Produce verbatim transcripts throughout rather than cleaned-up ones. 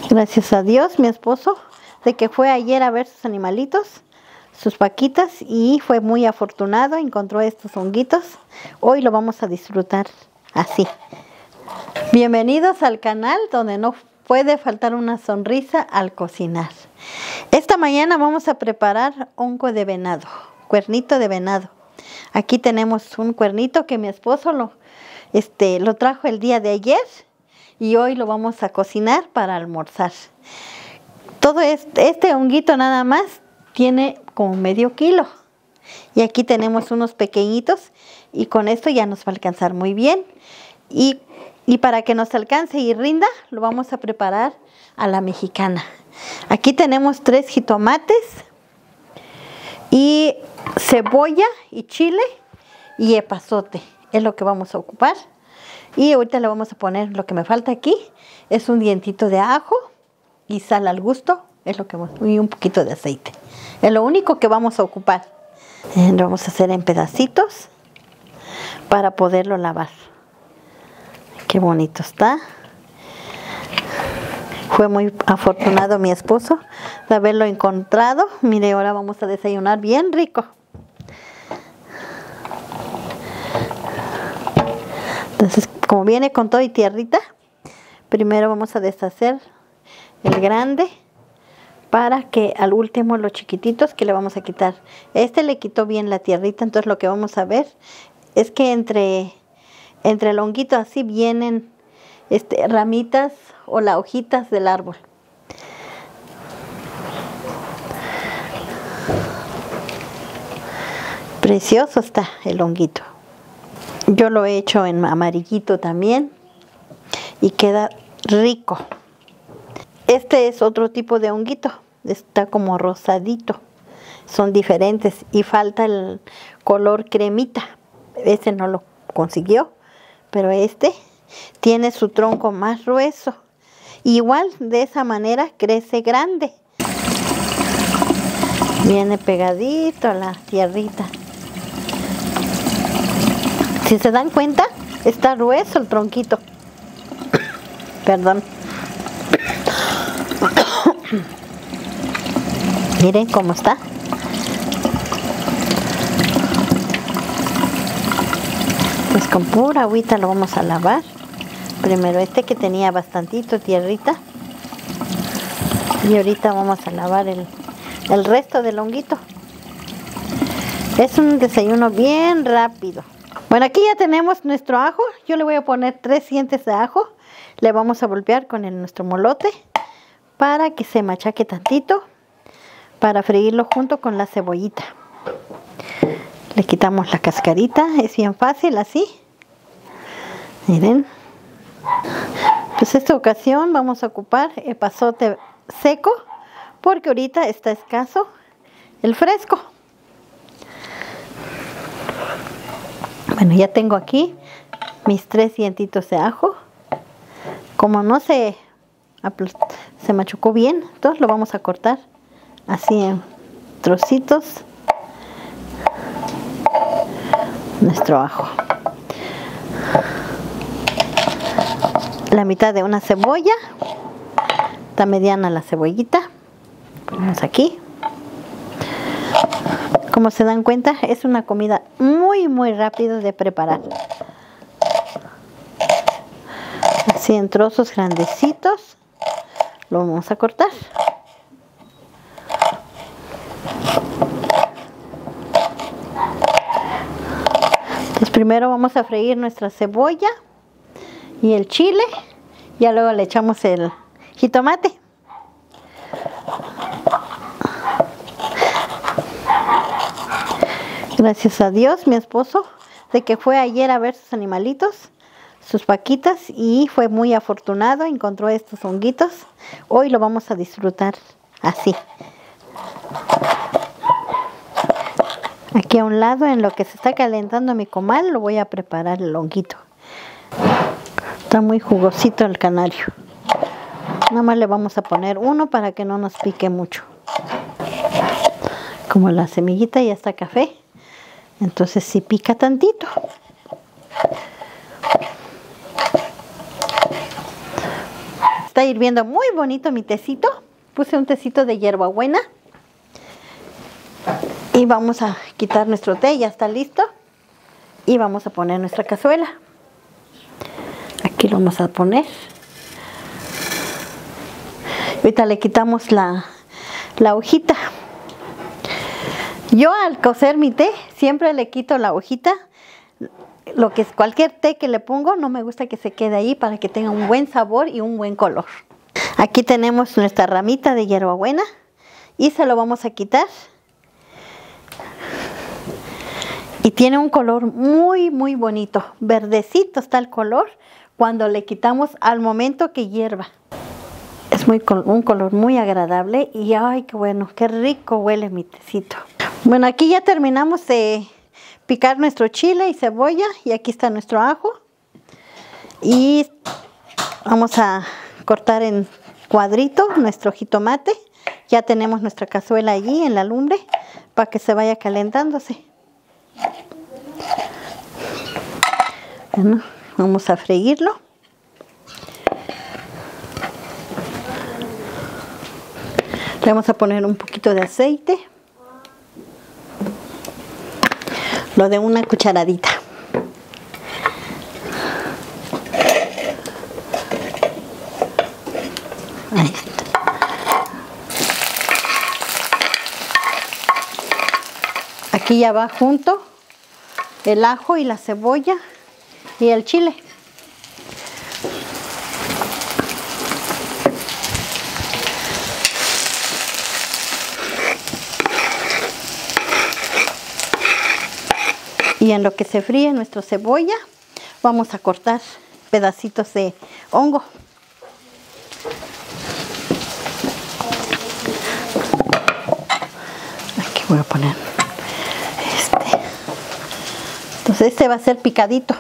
Gracias a Dios, mi esposo, de que fue ayer a ver sus animalitos, sus vaquitas, y fue muy afortunado, encontró estos honguitos. Hoy lo vamos a disfrutar así. Bienvenidos al canal donde no puede faltar una sonrisa al cocinar. Esta mañana vamos a preparar hongo de venado, cuernito de venado. Aquí tenemos un cuernito que mi esposo lo, este, lo trajo el día de ayer. Y hoy lo vamos a cocinar para almorzar. Todo este, este honguito nada más tiene como medio kilo. Y aquí tenemos unos pequeñitos y con esto ya nos va a alcanzar muy bien. Y, y para que nos alcance y rinda, lo vamos a preparar a la mexicana. Aquí tenemos tres jitomates y cebolla y chile y epazote. Es lo que vamos a ocupar. Y ahorita le vamos a poner lo que me falta aquí, es un dientito de ajo y sal al gusto, es lo que vamos, y un poquito de aceite. Es lo único que vamos a ocupar. Eh, lo vamos a hacer en pedacitos para poderlo lavar. Qué bonito está. Fue muy afortunado mi esposo de haberlo encontrado. Mire, ahora vamos a desayunar bien rico. Entonces, como viene con todo y tierrita, primero vamos a deshacer el grande para que al último los chiquititos que le vamos a quitar. Este le quitó bien la tierrita, entonces lo que vamos a ver es que entre, entre el honguito así vienen este, ramitas o las hojitas del árbol. Precioso está el honguito. Yo lo he hecho en amarillito también y queda rico. Este es otro tipo de honguito, está como rosadito. Son diferentes y falta el color cremita. Este no lo consiguió, pero este tiene su tronco más grueso. Igual de esa manera crece grande. Viene pegadito a la tierrita. Si se dan cuenta, está grueso el tronquito. Perdón. Miren cómo está. Pues con pura agüita lo vamos a lavar. Primero este que tenía bastantito tierrita. Y ahorita vamos a lavar el, el resto del honguito. Es un desayuno bien rápido. Bueno, aquí ya tenemos nuestro ajo. Yo le voy a poner tres dientes de ajo. Le vamos a voltear con el, nuestro molote para que se machaque tantito, para freírlo junto con la cebollita. Le quitamos la cascarita, es bien fácil así. Miren. Pues esta ocasión vamos a ocupar el epazote seco porque ahorita está escaso el fresco. Bueno, ya tengo aquí mis tres dientitos de ajo. Como no se, se machucó bien, entonces lo vamos a cortar así en trocitos. Nuestro ajo. La mitad de una cebolla. Está mediana la cebollita. Ponemos aquí. Como se dan cuenta, es una comida muy muy rápido de preparar. Así en trozos grandecitos lo vamos a cortar. Entonces primero vamos a freír nuestra cebolla y el chile, ya luego le echamos el jitomate. Gracias a Dios, mi esposo, de que fue ayer a ver sus animalitos, sus vaquitas, y fue muy afortunado, encontró estos honguitos. Hoy lo vamos a disfrutar así. Aquí a un lado, en lo que se está calentando mi comal, lo voy a preparar el honguito. Está muy jugosito el canario. Nada más le vamos a poner uno para que no nos pique mucho. Como la semillita ya está café, entonces sí pica tantito. Está hirviendo muy bonito mi tecito. Puse un tecito de hierbabuena. Y vamos a quitar nuestro té, ya está listo. Y vamos a poner nuestra cazuela. Aquí lo vamos a poner. Ahorita le quitamos la, la hojita. Yo al cocer mi té siempre le quito la hojita. Lo que es cualquier té que le pongo, no me gusta que se quede ahí para que tenga un buen sabor y un buen color. Aquí tenemos nuestra ramita de hierbabuena y se lo vamos a quitar. Y tiene un color muy muy bonito, verdecito está el color cuando le quitamos al momento que hierva. Es muy, un color muy agradable y ay, qué bueno, qué rico huele mi tecito. Bueno, aquí ya terminamos de picar nuestro chile y cebolla y aquí está nuestro ajo. Y vamos a cortar en cuadritos nuestro jitomate. Ya tenemos nuestra cazuela allí en la lumbre para que se vaya calentándose. Bueno, vamos a freírlo. Le vamos a poner un poquito de aceite. Lo de una cucharadita. Ahí está. Aquí ya va junto el ajo y la cebolla y el chile. Y en lo que se fríe nuestra cebolla, vamos a cortar pedacitos de hongo. Aquí voy a poner este. Entonces este va a ser picadito.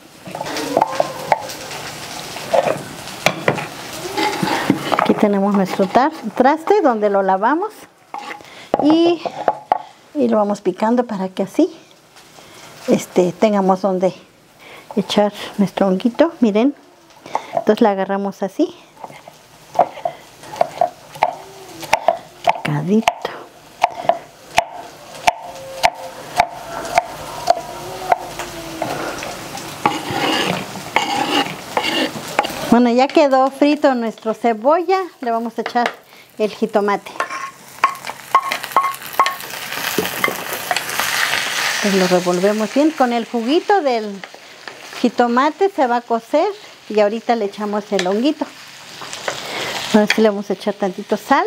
Aquí tenemos nuestro traste donde lo lavamos y, y lo vamos picando para que así Este, tengamos donde echar nuestro honguito, miren. Entonces la agarramos así, picadito. Bueno, ya quedó frito nuestro cebolla, le vamos a echar el jitomate. Pues lo revolvemos bien. Con el juguito del jitomate se va a cocer y ahorita le echamos el honguito. Ahora sí le vamos a echar tantito sal.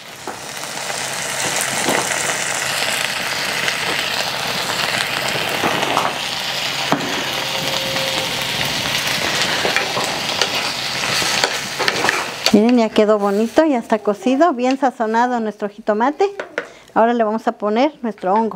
Miren, ya quedó bonito, ya está cocido, bien sazonado nuestro jitomate. Ahora le vamos a poner nuestro hongo.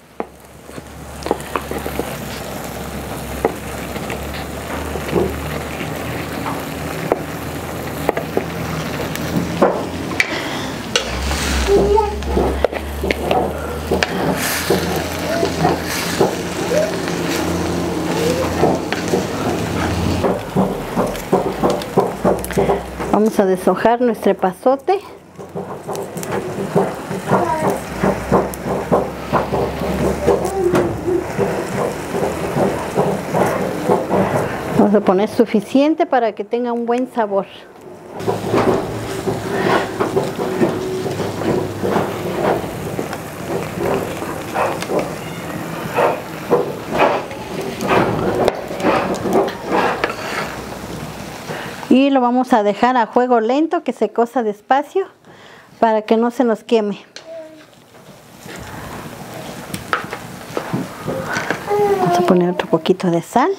Vamos a deshojar nuestro epazote. Vamos a poner suficiente para que tenga un buen sabor. Y lo vamos a dejar a fuego lento, que se cosa despacio para que no se nos queme. Vamos a poner otro poquito de sal.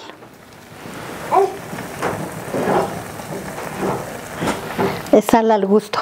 Es sal al gusto.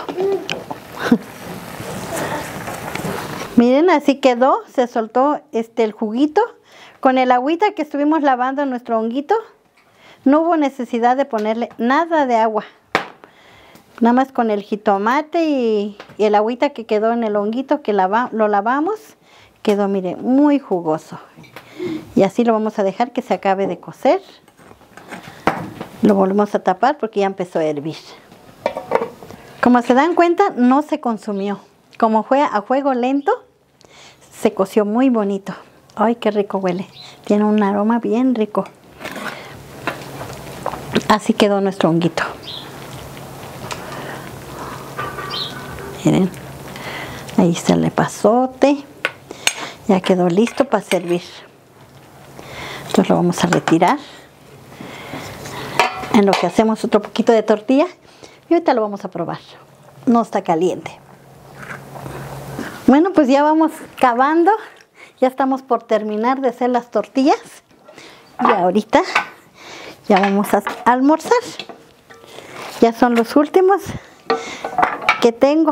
Miren, así quedó, se soltó este el juguito. Con el agüita que estuvimos lavando nuestro honguito, no hubo necesidad de ponerle nada de agua. Nada más con el jitomate y, y el agüita que quedó en el honguito que lava, lo lavamos, quedó, miren, muy jugoso. Y así lo vamos a dejar que se acabe de cocer. Lo volvemos a tapar porque ya empezó a hervir. Como se dan cuenta, no se consumió. Como fue a fuego lento, se coció muy bonito. Ay, qué rico huele. Tiene un aroma bien rico. Así quedó nuestro honguito. Miren, ahí está el epazote. Ya quedó listo para servir. Entonces lo vamos a retirar. En lo que hacemos otro poquito de tortilla. Y ahorita lo vamos a probar. No está caliente. Bueno, pues ya vamos acabando. Ya estamos por terminar de hacer las tortillas. Y ahorita ya vamos a almorzar. Ya son los últimos que tengo.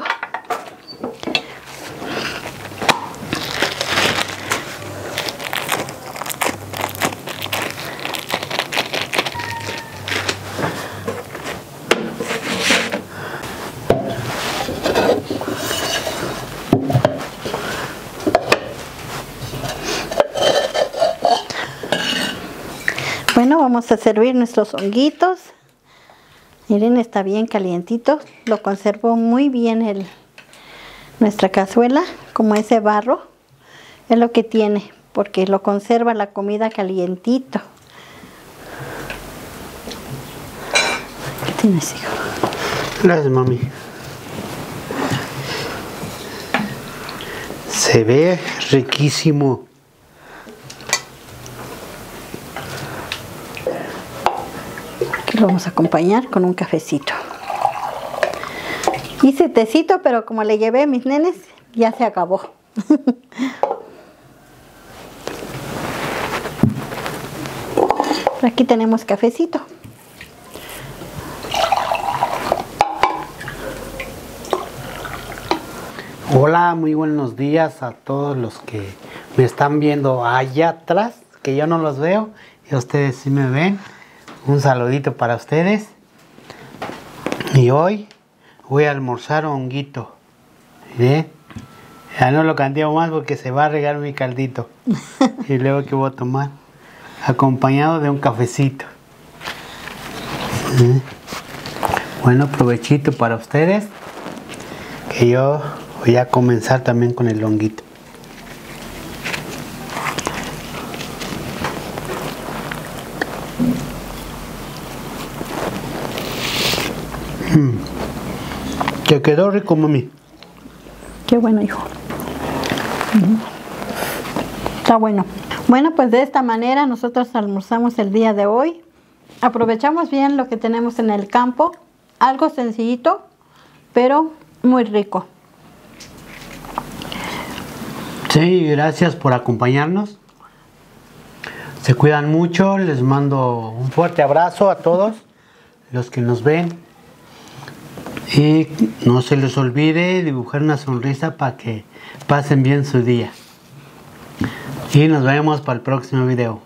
Bueno, vamos a servir nuestros honguitos. Miren, está bien calientito. Lo conservó muy bien el, nuestra cazuela, como ese barro. Es lo que tiene, porque lo conserva la comida calientito. ¿Qué tienes, hijo? Gracias, mami. Se ve riquísimo. Aquí lo vamos a acompañar con un cafecito. Hice tecito, pero como le llevé a mis nenes, ya se acabó. Aquí tenemos cafecito. Hola, muy buenos días a todos los que me están viendo allá atrás, que yo no los veo y ustedes sí me ven. Un saludito para ustedes. Y hoy voy a almorzar honguito. ¿Bien? Ya no lo canteo más porque se va a regar mi caldito. Y luego que voy a tomar, acompañado de un cafecito. ¿Sí? Bueno, provechito para ustedes. Que yo voy a comenzar también con el honguito. Mm. ¿Te quedó rico, mami? Qué bueno, hijo. Mm. Está bueno. Bueno, pues de esta manera nosotros almorzamos el día de hoy. Aprovechamos bien lo que tenemos en el campo. Algo sencillito, pero muy rico. Sí, gracias por acompañarnos. Se cuidan mucho. Les mando un fuerte abrazo a todos los que nos ven. Y no se les olvide dibujar una sonrisa para que pasen bien su día. Y nos vemos para el próximo video.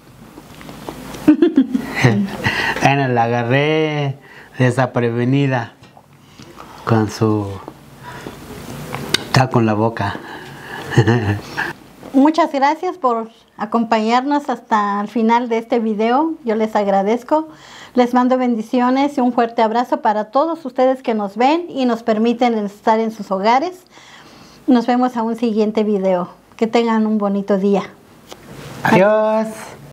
Bueno, la agarré desaprevenida con su... Está con la boca. Muchas gracias por acompañarnos hasta el final de este video. Yo les agradezco. Les mando bendiciones y un fuerte abrazo para todos ustedes que nos ven y nos permiten estar en sus hogares. Nos vemos a un siguiente video. Que tengan un bonito día. Adiós.